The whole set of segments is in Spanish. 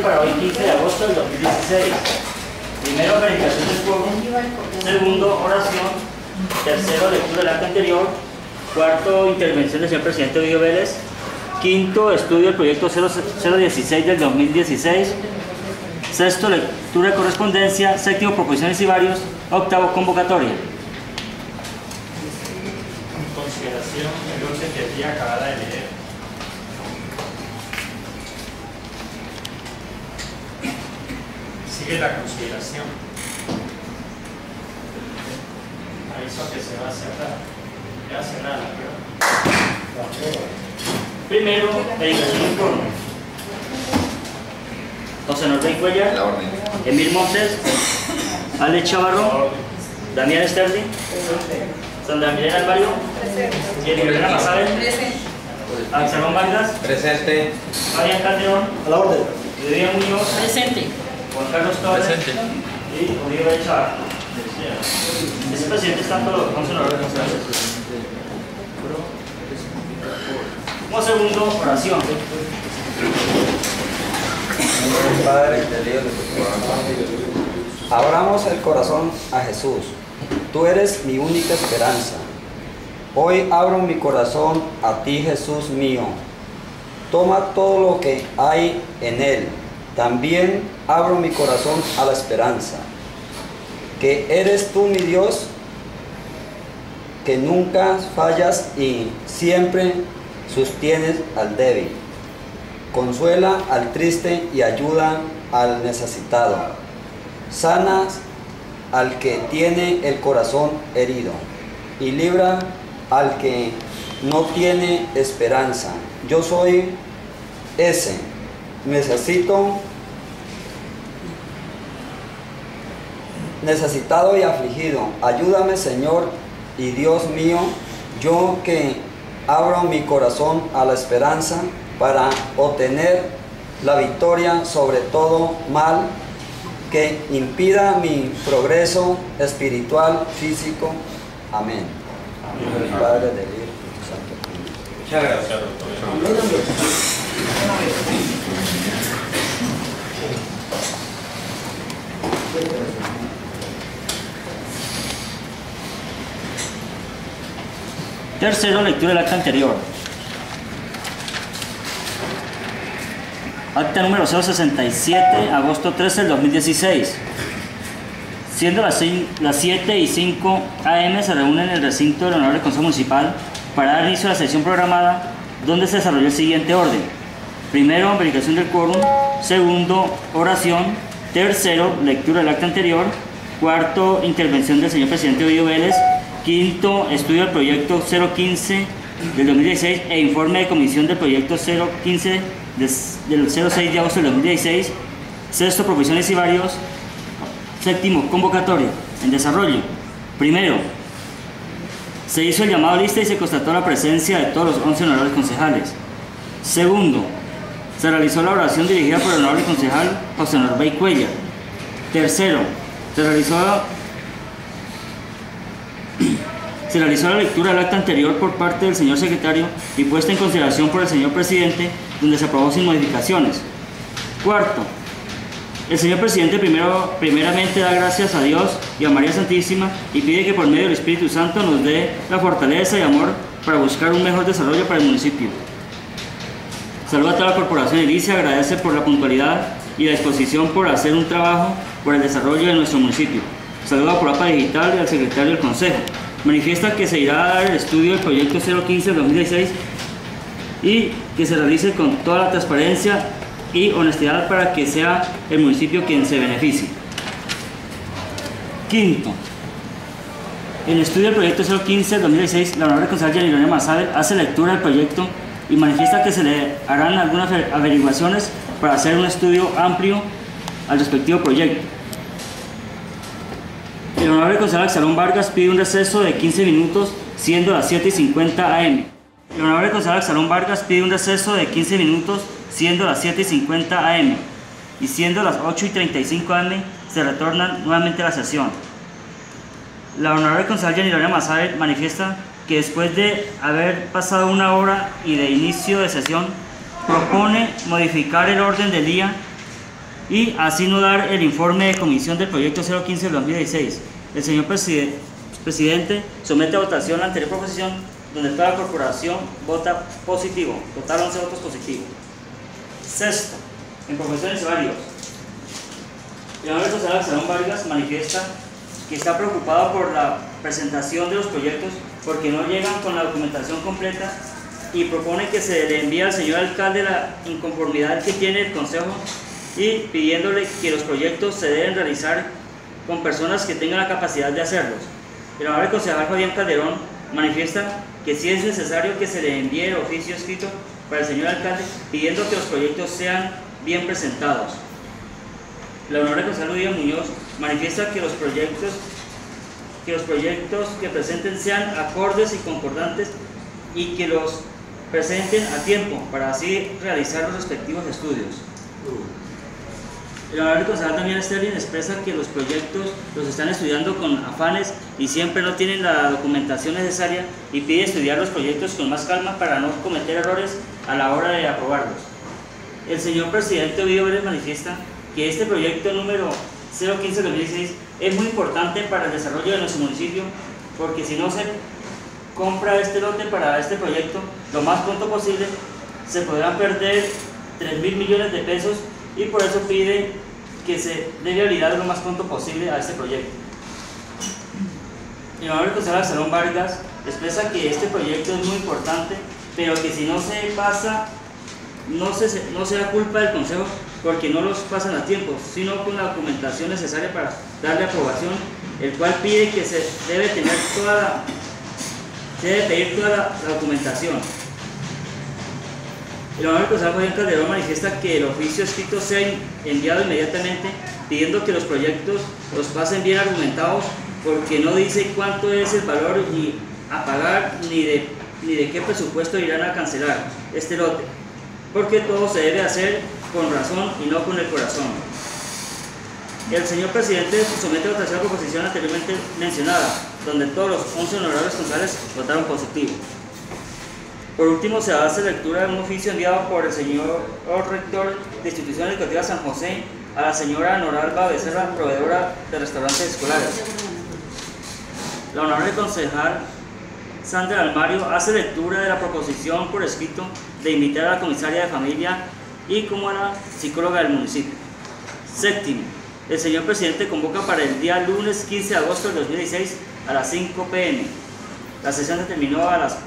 para hoy 15 de agosto del 2016. Primero, verificación del quórum. Segundo, oración. Tercero, lectura del acta anterior. Cuarto, intervención del señor presidente Ovidio Vélez. Quinto, estudio del proyecto 016 del 2016. Sexto, lectura de correspondencia. Séptimo, proposiciones y varios. Octavo, convocatoria. Consideración del orden del día acabada de leer. Sigue la consideración. Aviso que se va a cerrar. Ya cerrada, pero. Primero, verificación del quórum. José Norbey Cuellar, La orden. Emil Montes, Alex Chavarro, Damián Sterling, Sandra Milena Alvario, Elena Mazabel, Absalón Vargas, Presente. Marian Calderón, A la orden. Lidia Muñoz, Presente. Juan Carlos Torres Presente. y Oliver Chavarro. Ese presidente está todos los 11 honorarios constitucionales. Como segundo, oración. Padre, del Hijo y del Espíritu Santo. Abramos el corazón a Jesús. Tú eres mi única esperanza. Hoy abro mi corazón a ti, Jesús mío. Toma todo lo que hay en él. También abro mi corazón a la esperanza. Que eres tú, mi Dios, que nunca fallas y siempre sostienes al débil. Consuela al triste y ayuda al necesitado. Sanas al que tiene el corazón herido y libra al que no tiene esperanza. Yo soy ese. Necesitado y afligido. Ayúdame, Señor y Dios mío, yo que abro mi corazón a la esperanza para obtener la victoria sobre todo mal que impida mi progreso espiritual, físico. Amén. Amén. Padre, del Hijo y del Santo. Muchas gracias, doctor. Tercero, lectura del acta anterior. Acta número 067, agosto 13 del 2016. Siendo las 7:05 am, se reúne en el recinto del Honorable Consejo Municipal para dar inicio a la sesión programada, donde se desarrolló el siguiente orden. Primero, verificación del quórum. Segundo, oración. Tercero, lectura del acta anterior. Cuarto, intervención del señor presidente Ovidio Vélez. Quinto, estudio del proyecto 015 del 2016 e informe de comisión del proyecto 015 del 06 de agosto del 2016. Sexto, proposiciones y varios. Séptimo, convocatoria en desarrollo. Primero, se hizo el llamado a lista y se constató la presencia de todos los 11 honorables concejales. Segundo, se realizó la oración dirigida por el honorable concejal José Norbey Cuellar. Tercero, se realizó la lectura del acta anterior por parte del señor secretario y puesta en consideración por el señor presidente, donde se aprobó sin modificaciones. Cuarto, el señor presidente primeramente da gracias a Dios y a María Santísima y pide que por medio del Espíritu Santo nos dé la fortaleza y amor para buscar un mejor desarrollo para el municipio. Saluda a toda la corporación edilicia, agradece por la puntualidad y la disposición por hacer un trabajo por el desarrollo de nuestro municipio. Saluda por APA Digital y al secretario del Consejo. Manifiesta que se irá a dar el estudio del proyecto 015 del 2016 y que se realice con toda la transparencia y honestidad para que sea el municipio quien se beneficie. Quinto, en el estudio del proyecto 015 del 2016, la honorable concejal Yanilona Mazabel hace lectura del proyecto y manifiesta que se le harán algunas averiguaciones para hacer un estudio amplio al respectivo proyecto. El honorable concejal Absalón Vargas pide un receso de 15 minutos, siendo las 7:50 am. El honorable concejal Absalón Vargas pide un receso de 15 minutos, siendo las 7:50 am. Y siendo las 8:35 am, se retorna nuevamente a la sesión. La honorable concejal Yanilona Mazabel manifiesta que después de haber pasado una hora y de inicio de sesión, propone modificar el orden del día y así no dar el informe de comisión del proyecto 015 del 2016. El señor presidente somete a votación la anterior proposición, donde toda la corporación vota positivo, total 11 votos positivos. Sexto, en profesiones y varios. El honorable concejal Absalón Vargas manifiesta que está preocupado por la presentación de los proyectos porque no llegan con la documentación completa y propone que se le envíe al señor alcalde la inconformidad que tiene el consejo y pidiéndole que los proyectos se deben realizar con personas que tengan la capacidad de hacerlos. El honorable concejal Fabián Calderón manifiesta que sí es necesario que se le envíe el oficio escrito para el señor alcalde pidiendo que los proyectos sean bien presentados. El honorable concejal Luis Muñoz manifiesta que los proyectos que presenten sean acordes y concordantes y que los presenten a tiempo para así realizar los respectivos estudios. El honorable concejal Damián Sterling expresa que los proyectos los están estudiando con afanes y siempre no tienen la documentación necesaria y pide estudiar los proyectos con más calma para no cometer errores a la hora de aprobarlos. El señor presidente Ovidio Vélez manifiesta que este proyecto número 015-2016 es muy importante para el desarrollo de nuestro municipio porque si no se compra este lote para este proyecto lo más pronto posible se podrán perder 3.000 millones de pesos y por eso pide que se dé viabilidad lo más pronto posible a este proyecto. El honorable concejal Absalón Vargas expresa que este proyecto es muy importante pero que si no se pasa no será culpa del consejo porque no los pasan a tiempo, sino con la documentación necesaria para darle aprobación, el cual pide que se debe pedir toda la documentación. El honorable concejal Fabián Calderón manifiesta que el oficio escrito sea enviado inmediatamente, pidiendo que los proyectos los pasen bien argumentados, porque no dice cuánto es el valor a pagar ni de qué presupuesto irán a cancelar este lote, porque todo se debe hacer con razón y no con el corazón. El señor presidente somete a votación la proposición anteriormente mencionada, donde todos los 11 honorables concejales votaron positivo. Por último, se hace lectura de un oficio enviado por el señor rector de Institución Educativa San José a la señora Noralba Becerra, proveedora de restaurantes escolares. La honorable concejal Sandra Almario hace lectura de la proposición por escrito de invitar a la comisaria de familia y como a la psicóloga del municipio. Séptimo, el señor presidente convoca para el día lunes 15 de agosto del 2016 a las 5 p.m. La sesión se terminó a las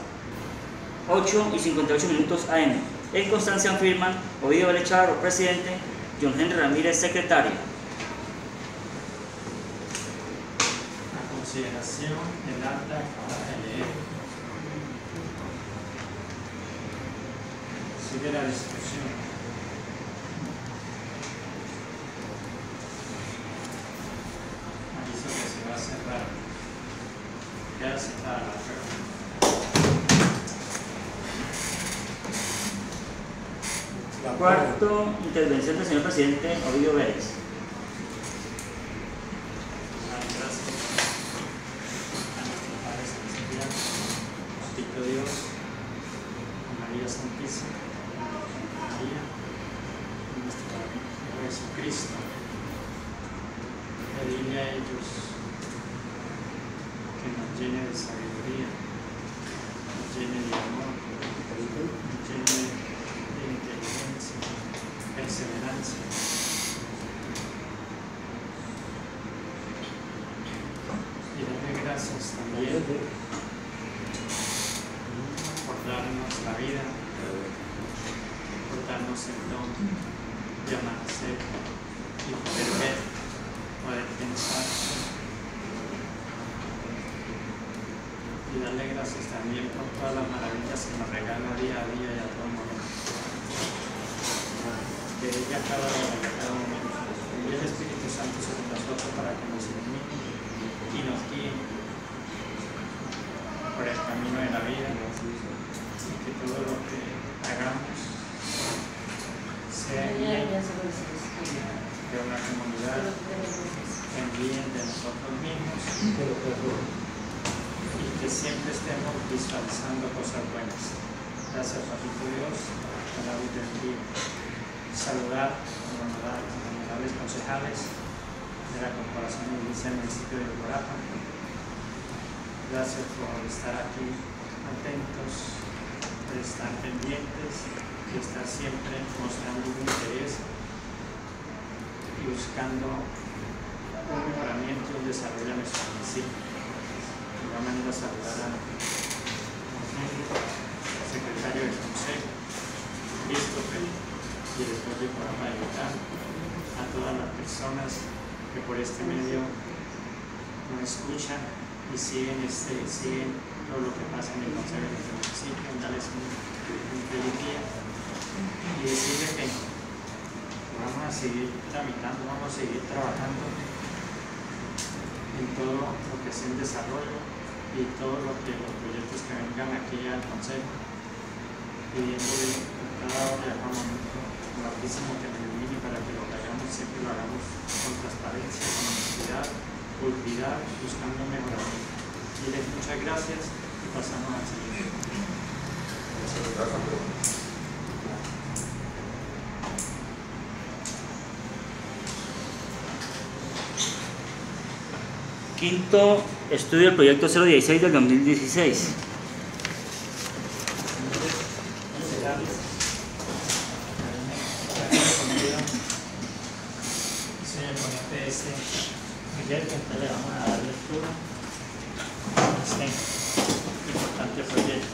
8:58 AM. En constancia firman Ovidio Vélez Chavarro, presidente, John Henry Ramírez, secretario. A consideración del acta que acaba de leer. Sigue la discusión. Aviso que se va a cerrar. Queda cerrada la reunión. Cuarto, intervención del señor presidente Ovidio Vélez. Gracias a nuestro Padre Celestial, Bendito Dios, María Santísima, María, nuestro Hijo Jesucristo. Pedirle a ellos que nos llene de sabiduría, nos llene de amor, nos llene de inteligencia, perseverancia. Y darle gracias también por darnos la vida, por darnos el don de amanecer y poder ver, poder pensar. Y darle gracias también por todas las maravillas que nos regala día a día y a todo momento. Que ella cada hora y a cada momento. Y el Espíritu Santo sobre nosotros para que nos ilumine y nos guíe por el camino de la vida. Y que todo lo que hagamos sea en bien de una comunidad, en bien de nosotros mismos. Y que siempre estemos visualizando cosas buenas. Gracias, Papito Dios, por la vida del día. Saludar, honorar, honorables concejales de la Corporación Edilicia del municipio de Oporapa. Gracias por estar aquí atentos, por estar pendientes y estar siempre mostrando un interés y buscando un mejoramiento y un desarrollo de nuestro municipio. De igual manera saludar a secretario del Consejo, Christopher, director de programa de Vital, a todas las personas que por este medio nos escuchan y siguen todo lo que pasa en el Consejo de nuestro municipio, darles un feliz día y decirles que vamos a seguir tramitando, vamos a seguir trabajando en todo lo que es el desarrollo y todos los proyectos que vengan aquí al Consejo, pidiéndole a cada hora y a cada momento lo altísimo que nos ilumine para que lo que hagamos siempre lo hagamos con transparencia, con honestidad, pulcritud, buscando mejoramiento. Y les muchas gracias y pasamos al siguiente. Quinto estudio del proyecto 016 del 2016. Soy el ponente de este Miguel, que entonces le vamos a dar lectura a este importante proyecto.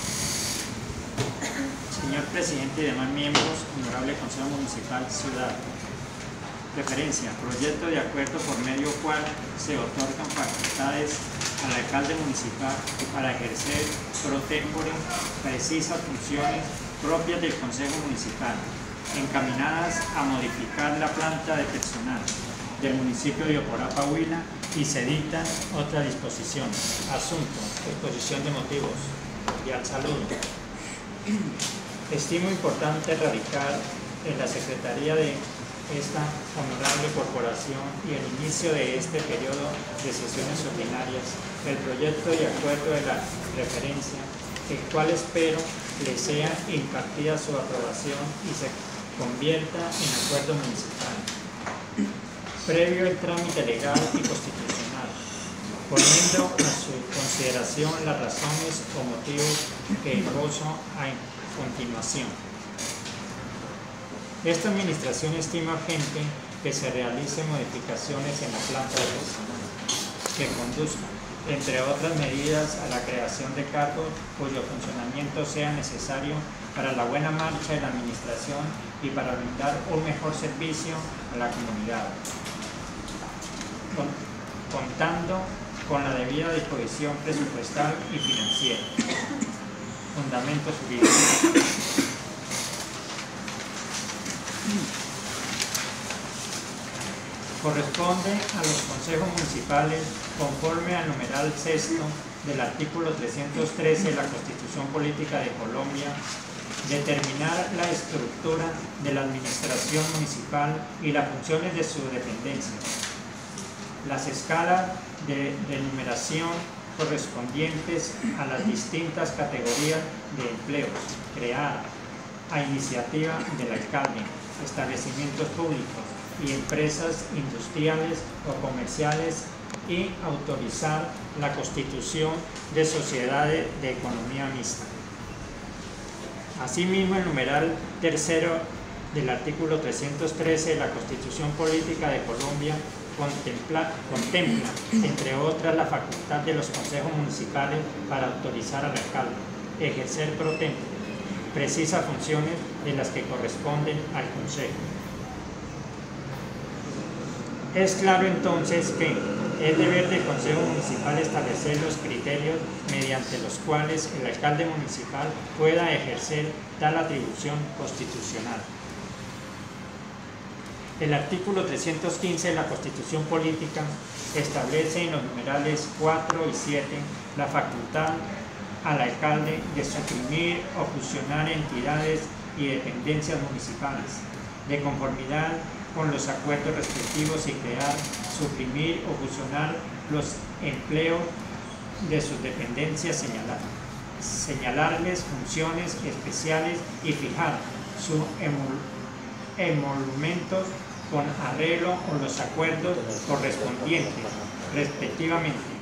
Señor presidente y demás miembros, honorable Consejo Municipal Ciudad. Referencia: proyecto de acuerdo por medio cual se otorgan facultades al alcalde municipal para ejercer pro tempore precisas funciones propias del Consejo Municipal, encaminadas a modificar la planta de personal del municipio de Oporapa, Huila, y se dictan otras disposiciones. Asunto: exposición de motivos. Y al saludo. Estimo importante radicar en la Secretaría de esta honorable corporación y el inicio de este periodo de sesiones ordinarias el proyecto de acuerdo de la referencia, el cual espero le sea impartida su aprobación y se convierta en acuerdo municipal, previo el trámite legal y constitucional, poniendo a su consideración las razones o motivos que esbozo a continuación. Esta administración estima urgente que se realicen modificaciones en la planta de personal que conduzcan, entre otras medidas, a la creación de cargos cuyo funcionamiento sea necesario para la buena marcha de la administración y para brindar un mejor servicio a la comunidad, contando con la debida disposición presupuestal y financiera. Fundamentos jurídicos. Corresponde a los consejos municipales, conforme al numeral sexto del artículo 313 de la Constitución Política de Colombia, determinar la estructura de la administración municipal y las funciones de su dependencia, las escalas de numeración correspondientes a las distintas categorías de empleos, crear, a iniciativa del alcalde, establecimientos públicos y empresas industriales o comerciales, y autorizar la constitución de sociedades de economía mixta. Asimismo, el numeral tercero del artículo 313 de la Constitución Política de Colombia contempla, entre otras, la facultad de los consejos municipales para autorizar al alcalde ejercer pro tempore precisas funciones de las que corresponden al consejo. Es claro entonces que es deber del Consejo Municipal establecer los criterios mediante los cuales el alcalde municipal pueda ejercer tal atribución constitucional. El artículo 315 de la Constitución Política establece en los numerales 4 y 7 la facultad al alcalde de suprimir o fusionar entidades y dependencias municipales, de conformidad con los acuerdos respectivos, y crear, suprimir o fusionar los empleos de sus dependencias señalarles funciones especiales y fijar sus emolumentos con arreglo con los acuerdos correspondientes, respectivamente.